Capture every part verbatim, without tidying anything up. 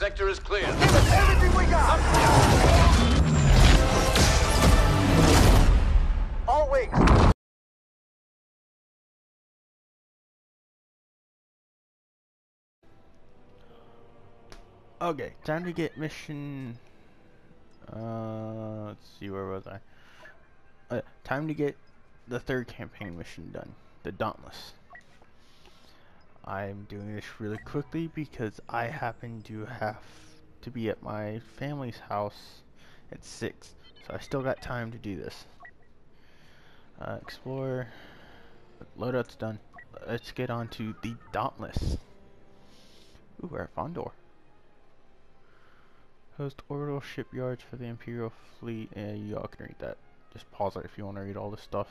Sector is clear. Give us everything we got! All wings. Okay, time to get mission. Uh, let's see, where was I? Uh, time to get the third campaign mission done, the Dauntless. I'm doing this really quickly because I happen to have to be at my family's house at six, so I still got time to do this. Uh, explore. Loadout's done. Let's get on to the Dauntless. Ooh, we're at Fondor. Host orbital shipyards for the Imperial fleet. Yeah, you all can read that. Just pause it if you want to read all this stuff.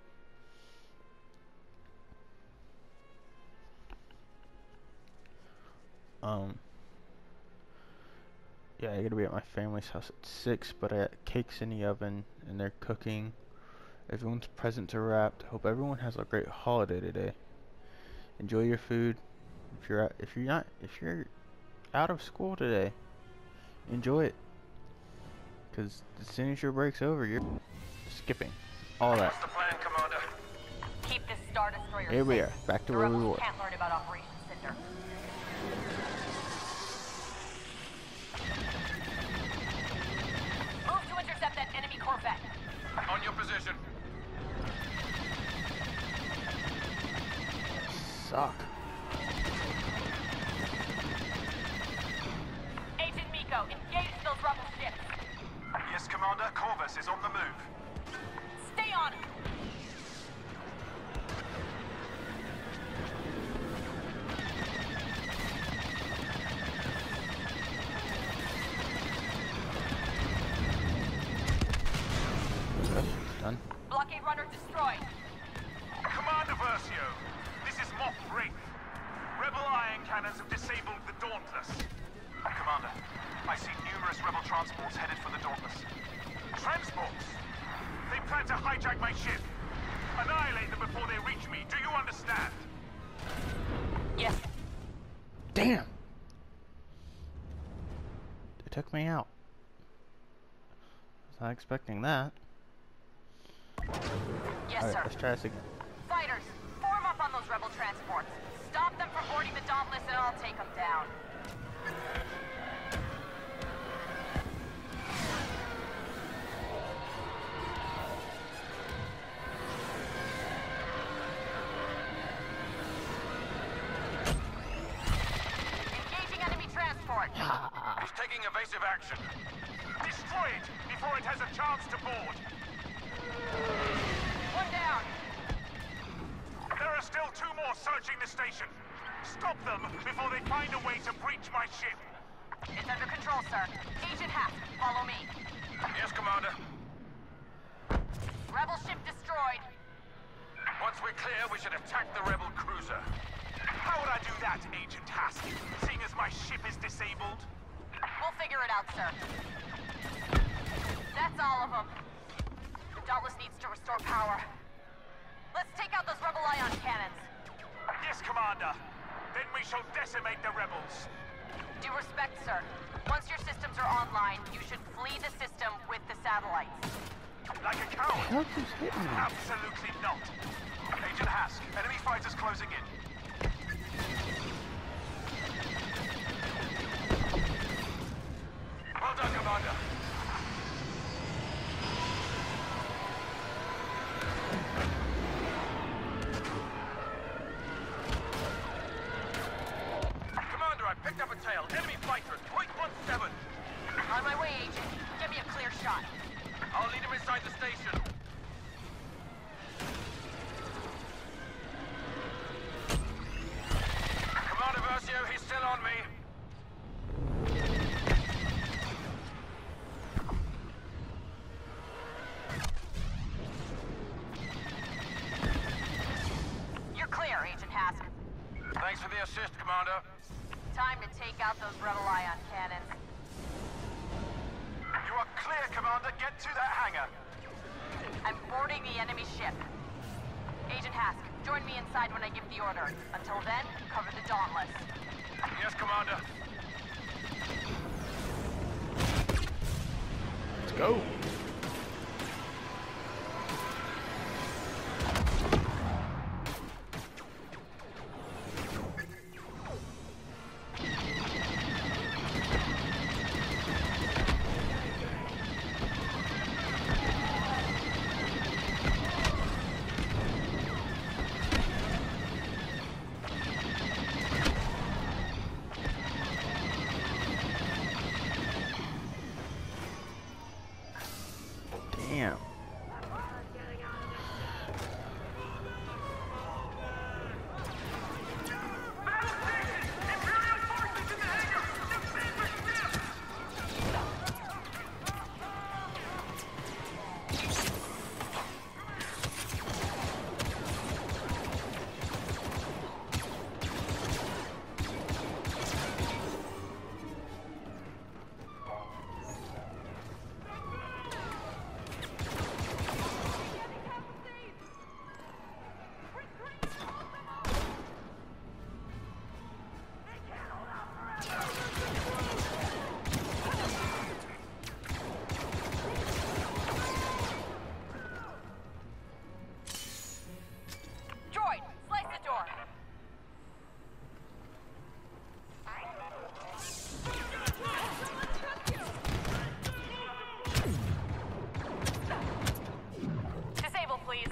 Um. Yeah, I gotta be at my family's house at six, but I got cakes in the oven and they're cooking. Everyone's presents are wrapped. Hope everyone has a great holiday today. Enjoy your food. If you're at, if you're not if you're out of school today, enjoy it. Because as soon as your break's over, you're skipping all that. What's the plan, Commander? Keep this Star Destroyer Here we safe. are, back to The where we rebels were. can't learn about Operation Cinder. Move to intercept that enemy Corvette. On your position. Suck. Agent Miko, engage those rebel ships. Yes, Commander. Corvus is on the move. Stay on him. Done. Blockade runner destroyed. Commander Versio, this is Moff Wraith. Rebel iron cannons have disabled the Dauntless. Commander, I see numerous rebel transports headed for the Dauntless. Transports? They plan to hijack my ship. Annihilate them before they reach me. Do you understand? Yes. Damn! They took me out. Was not expecting that. Yes, Alright, sir. let's try this again. Fighters, form up on those rebel transports. Stop them from boarding the Dauntless and I'll take them down. Engaging enemy transport. He's taking evasive action. Destroy it before it has a chance to board. One down. There are still two more searching the station. Stop them before they find a way to breach my ship. It's under control, sir. Agent Hask, follow me. Yes, Commander. Rebel ship destroyed. Once we're clear, we should attack the rebel cruiser. How would I do that, Agent Hask, seeing as my ship is disabled? We'll figure it out, sir. That's all of them. The Dauntless needs to restore power. Let's take out those rebel ion cannons. Yes, Commander. Then we shall decimate the rebels. Due respect, sir. Once your systems are online, you should flee the system with the satellites. Like a coward? How keeps hitting me? Absolutely not. Agent Hask, enemy fighters closing in. Well done, Commander. Commander, I picked up a tail. Enemy fighter at point one seven. On my way, Agent. Give me a clear shot. I'll lead him inside the station. Commander Versio, he's still on me. You're clear, Agent Hask. Thanks for the assist, Commander. Time to take out those rebel ion cannons. You are clear, Commander. Get to that hangar. I'm boarding the enemy ship. Agent Hask, join me inside when I give the order. Until then, cover the Dauntless. Yes, Commander. Go! Damn. Droid, slice the door. Disable, please.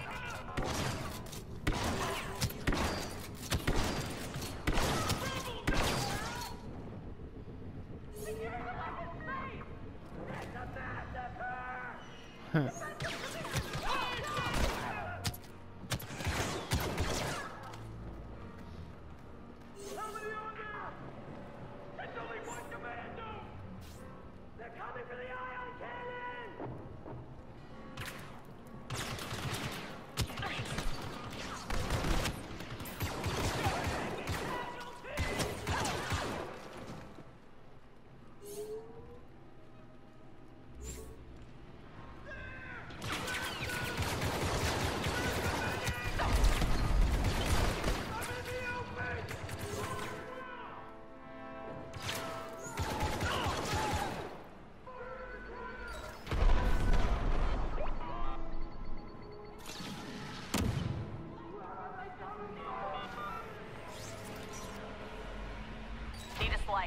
Need a slice.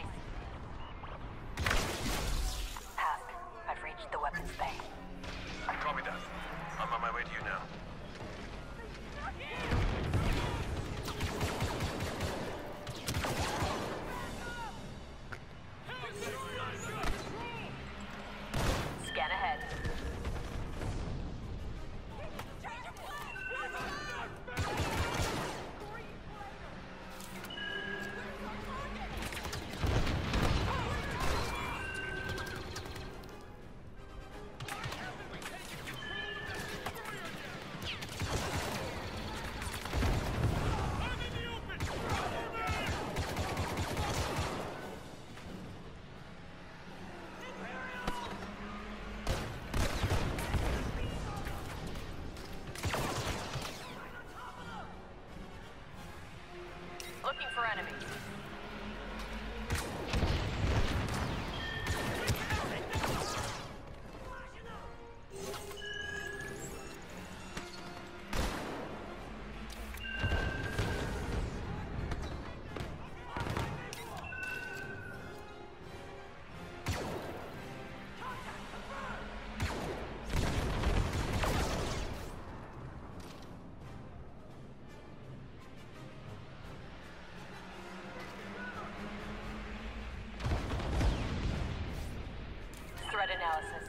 Task. I've reached the weapons bay. Copy that. I'm on my way to you now. Scan ahead. Looking for enemies. Threat analysis.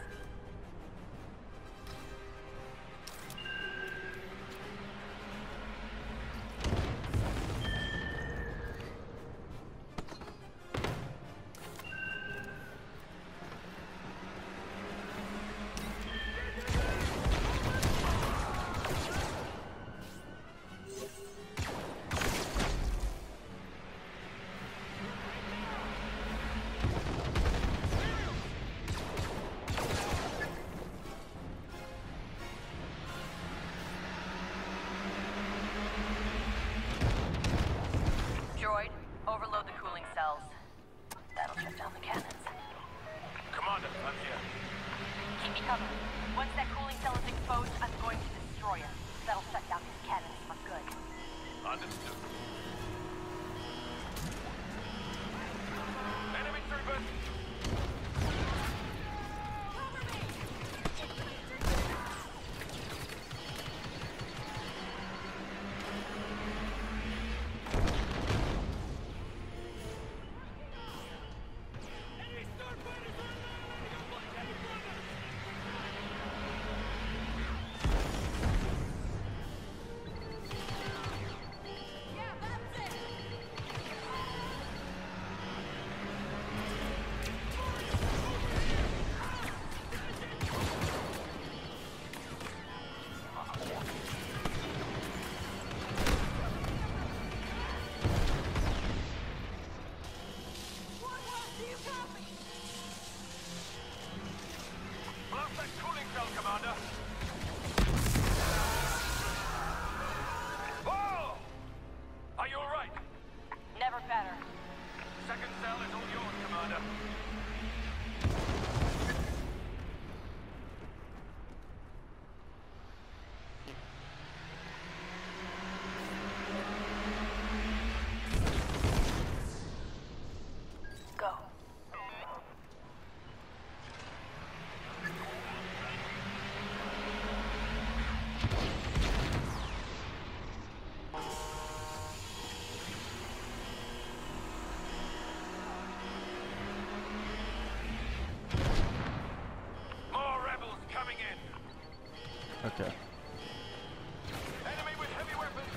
cover. Once that cooling cell is exposed, I'm going to destroy it. That'll shut down these cannons for good. Understood. Enemy troopers! Okay. Enemy with heavy weapons.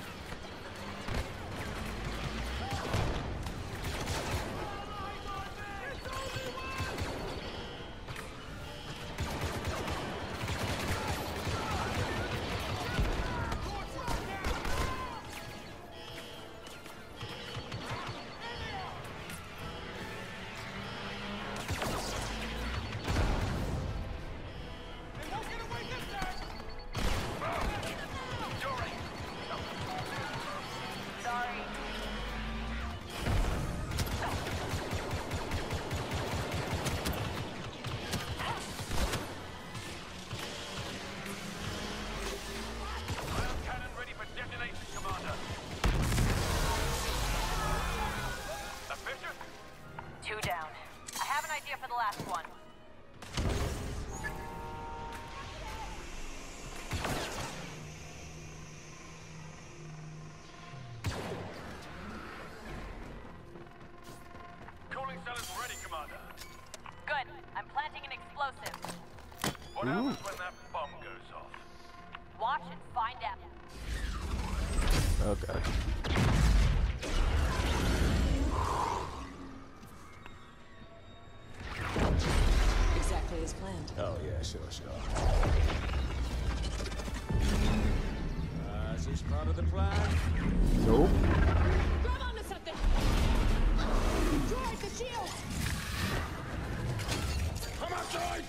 For the last one. Cooling cell is ready, Commander. Good. I'm planting an explosive. What Ooh. happens when that bomb goes off? Watch and find out. Oh god. Exactly as planned. Oh yeah, sure, sure. Uh, is this part of the plan? Nope. Grab onto something! Droid, the shield! Come on, droid!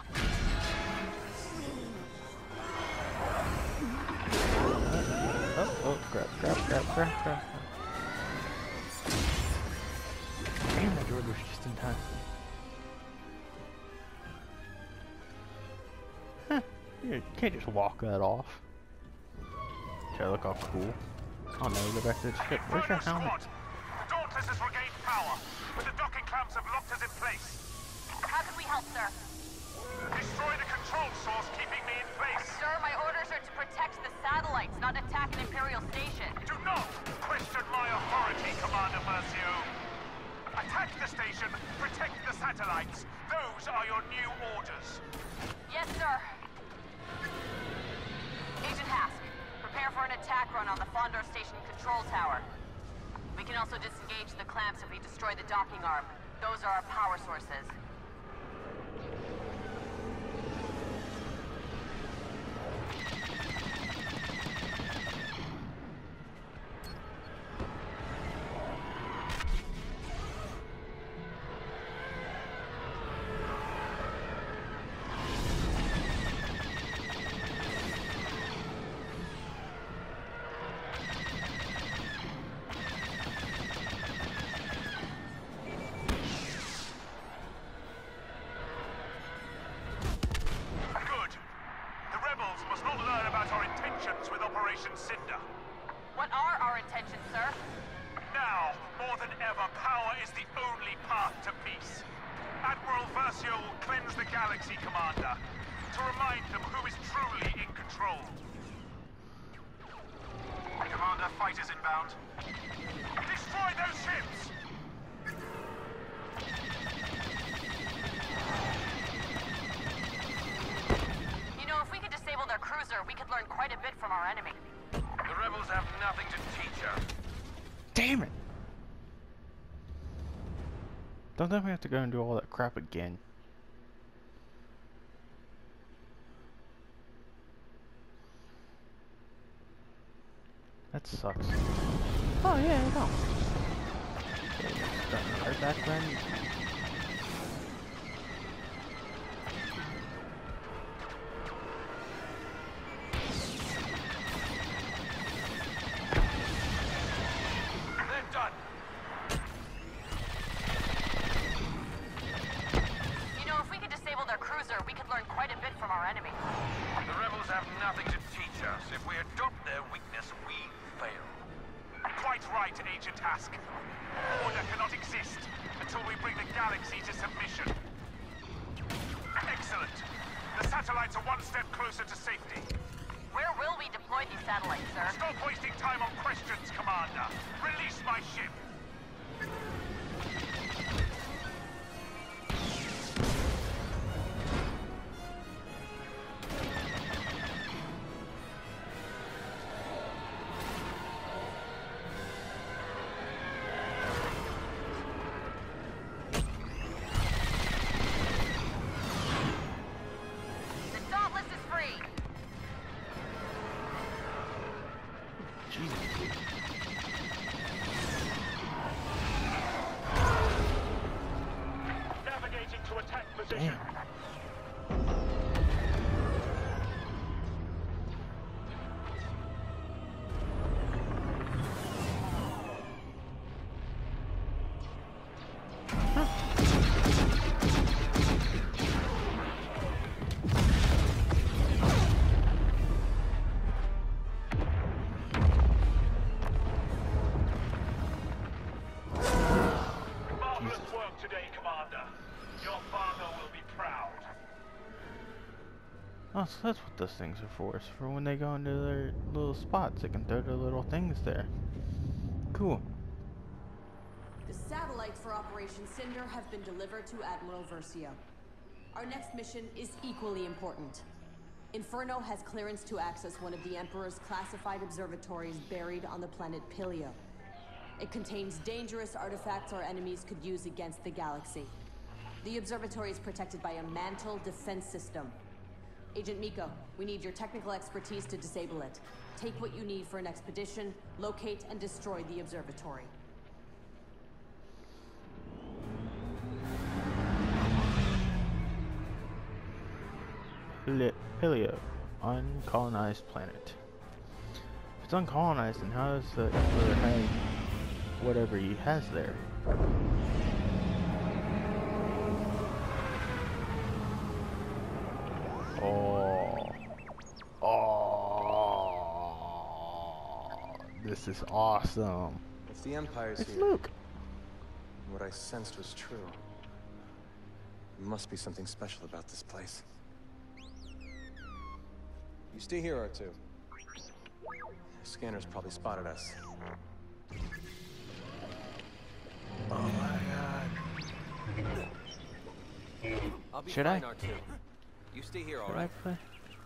Oh, oh, grab, grab, grab, grab, grab. Damn, that droid was just in time. Huh. You can't just walk that off. Okay, look all cool. Oh no, go back to the ship. Where's your Inferno helmet? squad! The Dauntless has regained power, but the docking clamps have locked us in place. How can we help, sir? Destroy the control source keeping me in place. Sir, my orders are to protect the satellites, not attack an Imperial station. Do not question my authority, Commander Versio. Attack the station, protect the satellites. Those are your new orders. Yes, sir. Agent Hask, prepare for an attack run on the Fondor Station control tower. We can also disengage the clamps if we destroy the docking arm. Those are our power sources. Versio will cleanse the galaxy, Commander, to remind them who is truly in control. Commander, fighters inbound. Destroy those ships! You know, if we could disable their cruiser, we could learn quite a bit from our enemy. The rebels have nothing to teach us. Damn it! Don't think we have to go and do all that crap again. That sucks. Oh yeah, I know. Okay, starting right back when. They're done. You know, if we could disable their cruiser, we could learn quite a bit from our enemy. The rebels have nothing to teach us. If we adopt their weakness, we fail. Quite right, Agent Hask. Order cannot exist until we bring the galaxy to submission. Excellent. The satellites are one step closer to safety. Where will we deploy these satellites, sir? Stop wasting time on questions, Commander. Release my ship. The Dauntless is free! Navigating to attack position. Damn. Marvelous work today, Commander. Your father will be proud. Oh, so that's what those things are for. It's for when they go into their little spots, they can throw their little things there. Cool. The satellites for Operation Cinder have been delivered to Admiral Versio. Our next mission is equally important. Inferno has clearance to access one of the Emperor's classified observatories buried on the planet Pilio. It contains dangerous artifacts our enemies could use against the galaxy. The observatory is protected by a mantle defense system. Agent Miko, we need your technical expertise to disable it. Take what you need for an expedition, locate and destroy the observatory. Pili- Pilio, uncolonized planet. If it's uncolonized, then how does the Emperor have whatever he has there? Oh. Oh. This is awesome. If the Empire's It's here, Luke. and what I sensed was true, there must be something special about this place. You stay here, R two. Scanners probably spotted us. Oh my god. I'll be Should fine, I? R two. You stay here, all Should I right? play?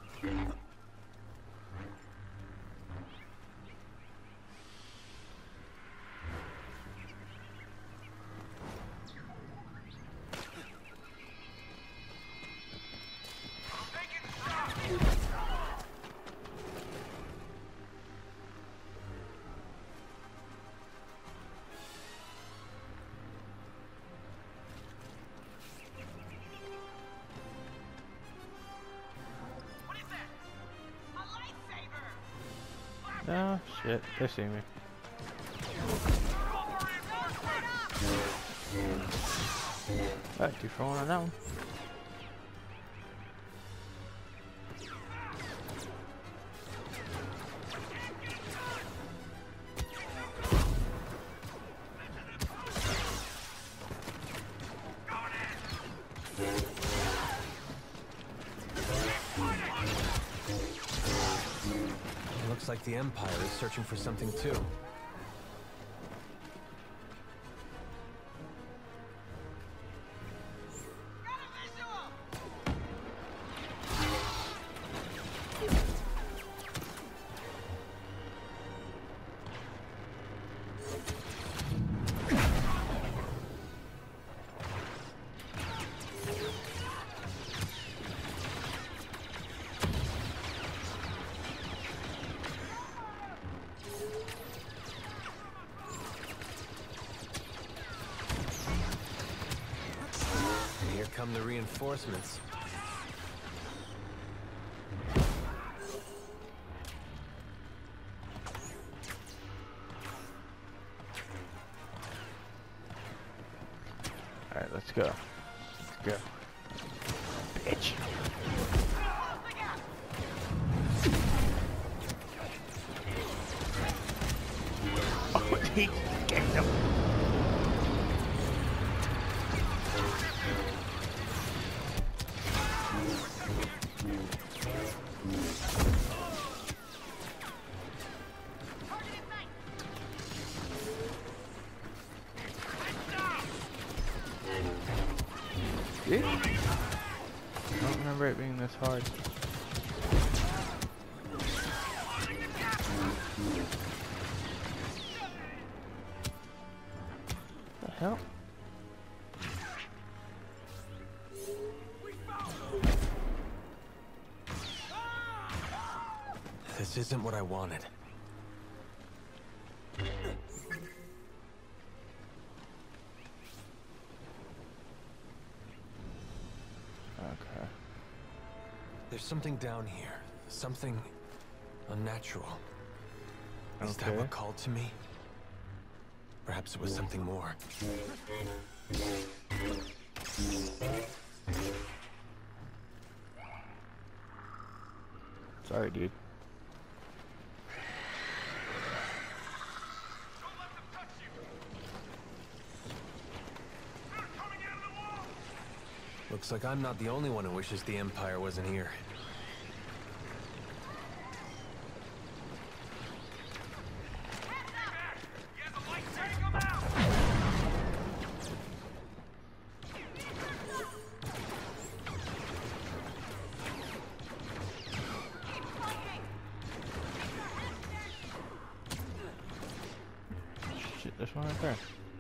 Oh shit, they see me. Alright, two for one on that one. It looks like the Empire is searching for something too. Come the reinforcements. All right, let's go. Let's go. Bitch. Oh, he kicked him. I don't remember it being this hard. What the hell? This isn't what I wanted. Okay. There's something down here. Something unnatural. Is that Okay. what called to me? Perhaps it was something more. Sorry, dude. Looks like I'm not the only one who wishes the Empire wasn't here. Shit, there's one right there.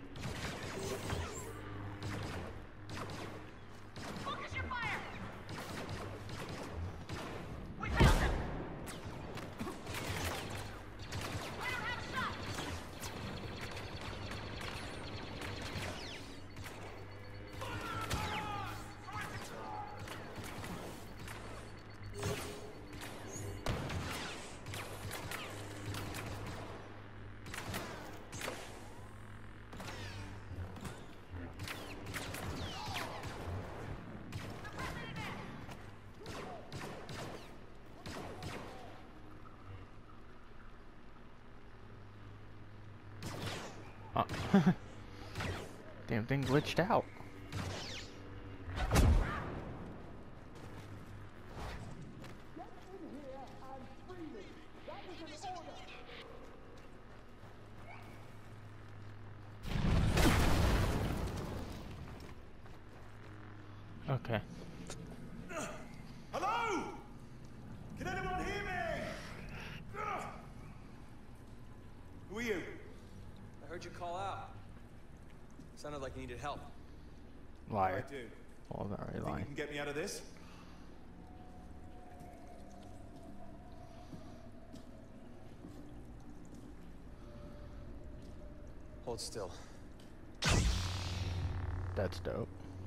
Oh. Damn thing glitched out. Okay. Hello? Can anyone hear me? Who are you? I heard you call out. Sounded like you needed help. Liar. I do. Well, not really Think you lying. can get me out of this? Hold still. That's dope.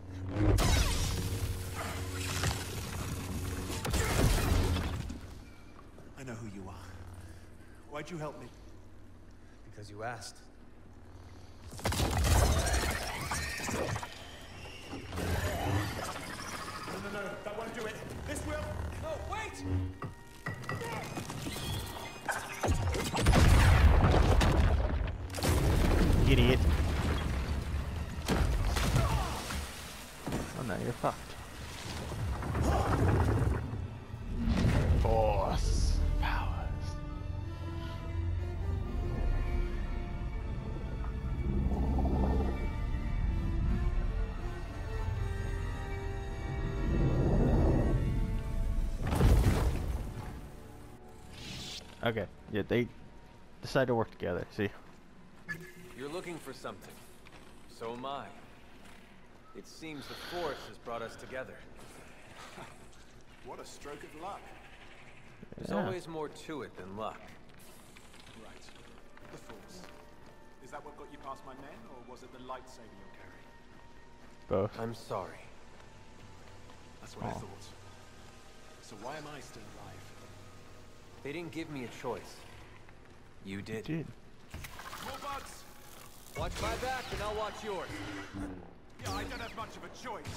I know who you are. Why'd you help me? Because you asked. No, no, no, that won't do it. This will. No, wait! Idiot. Oh now you're fucked. Force powers. Okay, yeah, they decide to work together, see? You're looking for something. So am I. It seems the Force has brought us together. What a stroke of luck. There's Yeah. always more to it than luck. Right. The Force. Is that what got you past my men, or was it the lightsaber you're carrying? Both. I'm sorry. That's what I Oh. thought. So why am I still alive? They didn't give me a choice. You did. Dude. More bugs! Watch my back and I'll watch yours. Yeah, I don't have much of a choice.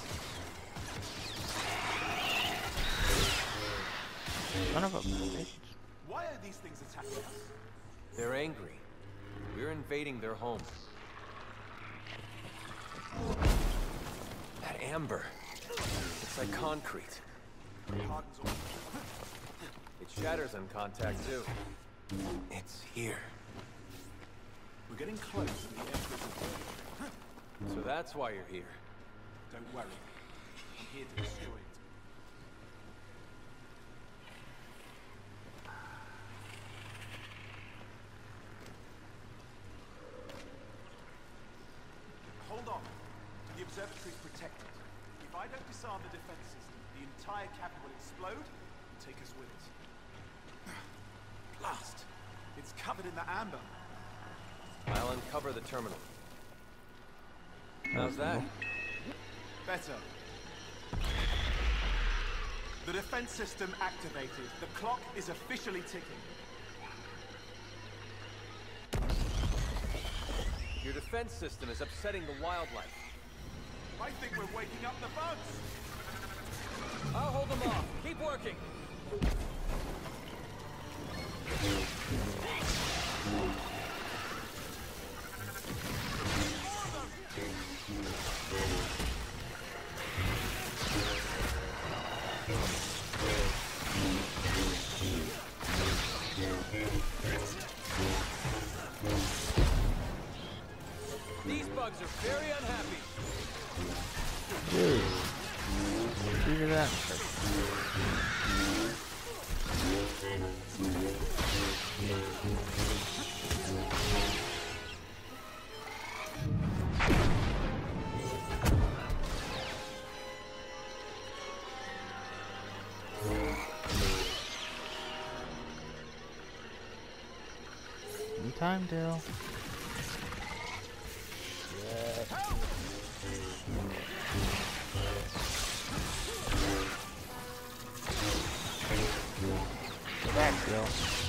Son of a bitch. Why are these things attacking us? They're angry. We're invading their home. That amber. It's like concrete. Hardens all. It shatters on contact too. It's here. We're getting close to the entrance of the... So that's why you're here. Don't worry. I'm here to destroy it. Hold on. The observatory is protected. If I don't disarm the defense system, the entire cabin will explode and take us with it. Blast! It's covered in the amber. I'll uncover the terminal. How's that? Better. The defense system activated. The clock is officially ticking. Your defense system is upsetting the wildlife. I think we're waking up the bugs. I'll hold them off. Keep working. These bugs are very unhappy. Dude. Figure that. In time, Dale. Go back, Dale.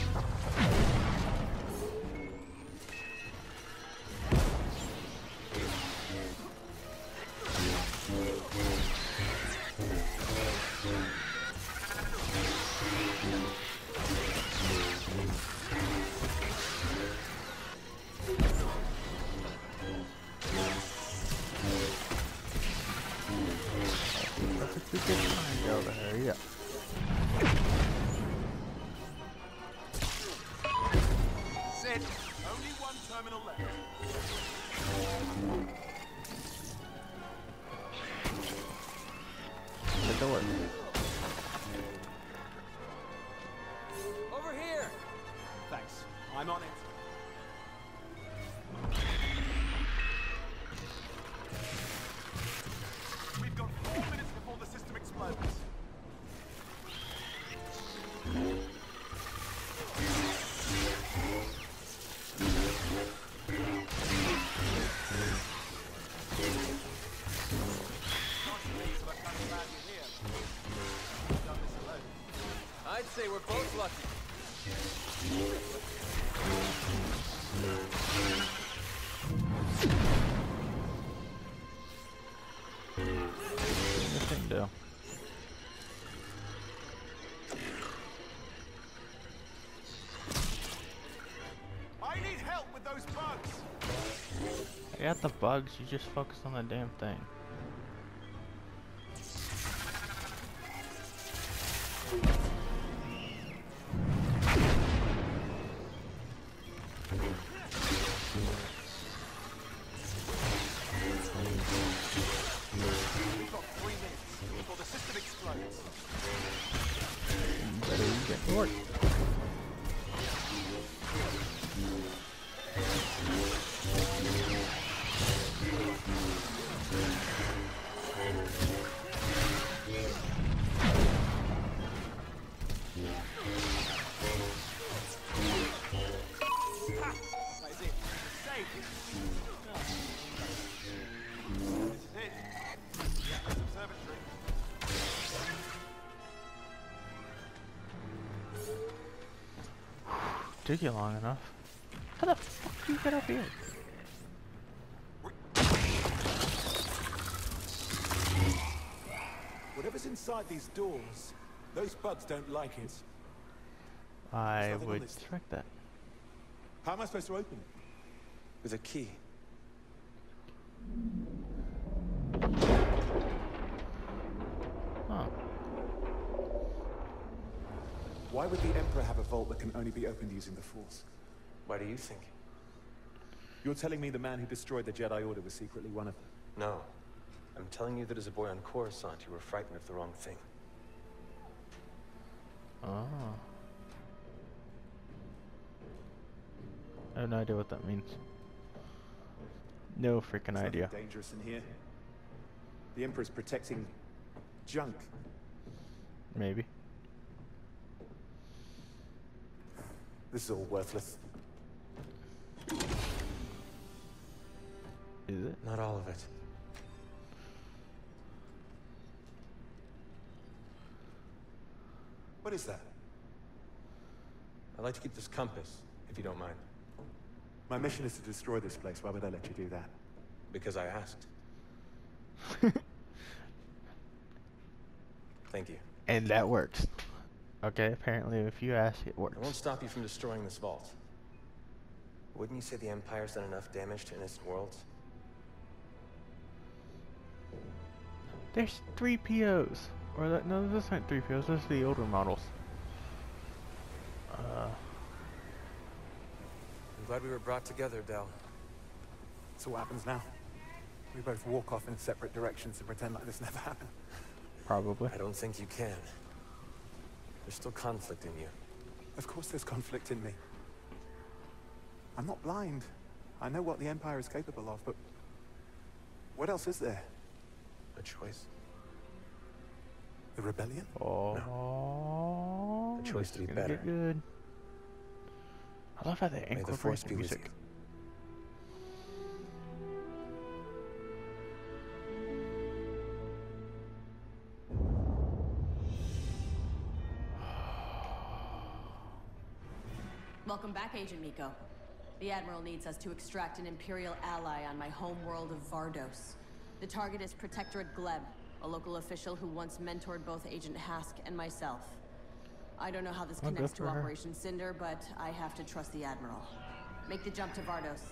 Perfectly good time, Dale, to hurry up. That's it. Only one terminal left. The door. Over here. Thanks. I'm on it. We've got four minutes before the system explodes. I'd say we're both lucky. The thing, Dale. I need help with those bugs. I got the bugs, you just focus on the damn thing. took you long enough. How the fuck do you get up here? Whatever's inside these doors, those bugs don't like it. I nothing on would this. expect that. How am I supposed to open it? With a key. Huh. Why would the Emperor have a vault that can only be opened using the Force? Why do you think? You're telling me the man who destroyed the Jedi Order was secretly one of them? No. I'm telling you that as a boy on Coruscant, you were frightened of the wrong thing. Oh. I have no idea what that means. No freaking There's idea. nothing dangerous in here. The Emperor's protecting junk. Maybe. This is all worthless. Is it? Not all of it. What is that? I'd like to keep this compass, if you don't mind. My mission is to destroy this place. Why would I let you do that? Because I asked. Thank you. And that works. Okay, apparently if you ask, it I won't works. stop you from destroying this vault. Wouldn't you say the Empire's done enough damage to innocent worlds? There's three P Os. Or that, no, those aren't three P Os, those are the older models. Uh, I'm glad we were brought together, Del. So what happens now? We both walk off in separate directions and pretend like this never happened. probably. I don't think you can. There's still conflict in you. Of course there's conflict in me. I'm not blind. I know what the Empire is capable of, but what else is there? A choice. The rebellion? Oh, The choice to be it's gonna better. get good. I love how they May the Force incorporate be with music. you. Welcome back, Agent Miko. The Admiral needs us to extract an Imperial ally on my home world of Vardos. The target is Protectorate Gleb, a local official who once mentored both Agent Hask and myself. I don't know how this Oh, good connects to for her. Operation Cinder, but I have to trust the Admiral. Make the jump to Vardos.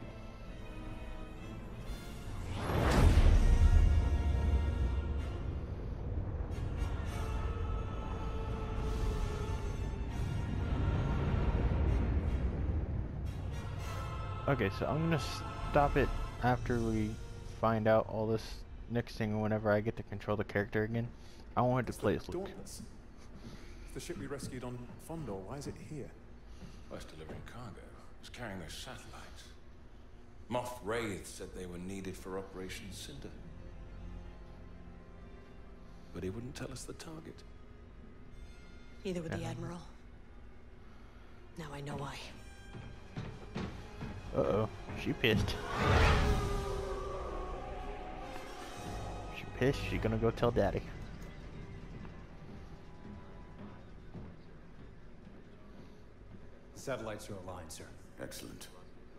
Okay, so I'm gonna stop it after we find out all this next thing whenever I get to control the character again. I wanted to It's play the as Luke. Dauntless. It's the ship we rescued on Fondor. Why is it here? Was delivering cargo. Was carrying those satellites. Moff Wraith said they were needed for Operation Cinder. But he wouldn't tell us the target. Neither would the Uh-huh. Admiral. Now I know why. Uh-oh, she pissed. She pissed, she gonna go tell Daddy. Satellites are aligned, sir. Excellent.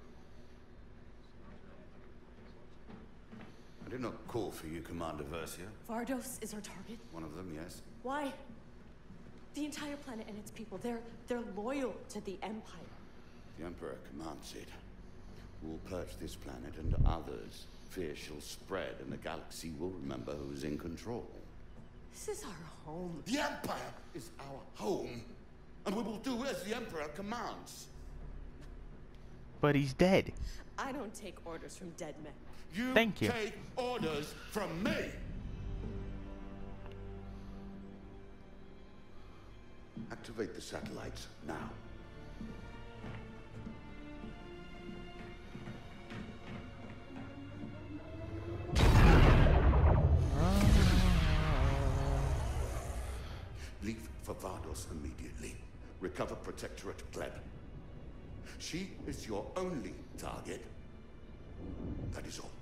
I did not call for you, Commander Versio. Vardos is our target? One of them, yes. Why? The entire planet and its people, they're they're loyal to the Empire. The Emperor commands it. We'll purge this planet and others. Fear shall spread and the galaxy will remember who's in control. This is our home. The Empire is our home. And we will do as the Emperor commands. But he's dead. I don't take orders from dead men. You Thank you. take orders from me. Activate the satellites now. Leave for Vardos immediately. Recover Protectorate Gleb. She is your only target. That is all.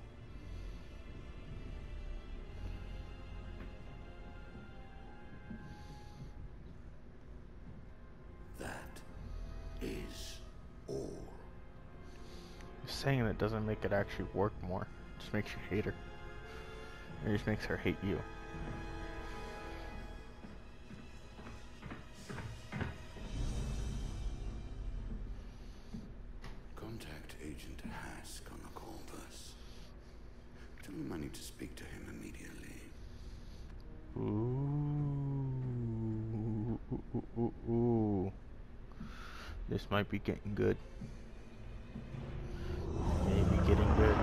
That is saying that doesn't make it actually work more. It just makes you hate her. It just makes her hate you. Contact Agent Hask on the Corvus. Tell him I need to speak to him immediately. Ooh, ooh, ooh, ooh, ooh. This might be getting good. Maybe getting good.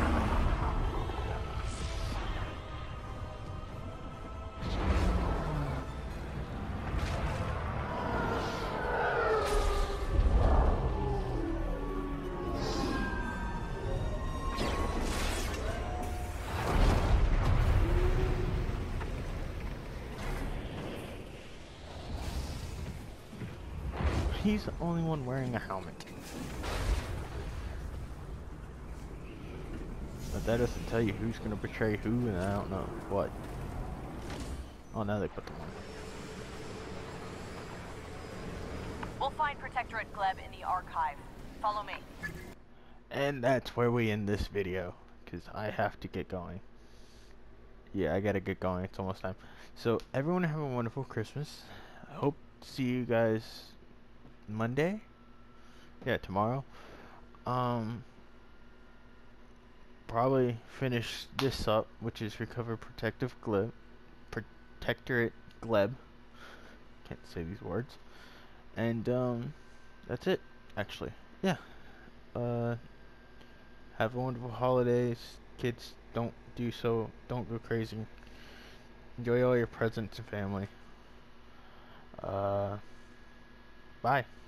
He's the only one wearing a helmet. But that doesn't tell you who's gonna betray who, and I don't know what. Oh, now they put them on. We'll find Protectorate Gleb in the archive. Follow me. And that's where we end this video, because I have to get going. Yeah, I gotta get going. It's almost time. So, everyone have a wonderful Christmas. I hope to see you guys Monday? Yeah, tomorrow. Um, probably finish this up, which is Recover Protective Gleb. Protectorate Gleb. Can't say these words. And, um, that's it, actually. Yeah. Uh, have a wonderful holidays. Kids, don't do so. Don't go crazy. Enjoy all your presents and family. Uh, bye.